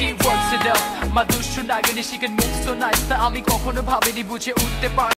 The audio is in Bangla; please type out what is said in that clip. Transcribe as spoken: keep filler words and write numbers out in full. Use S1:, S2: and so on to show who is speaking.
S1: she works it up. My দুষ্টু নাগিনী she can move so nice তা আমি কখনো ভাবিনি বুঝে উঠতে পার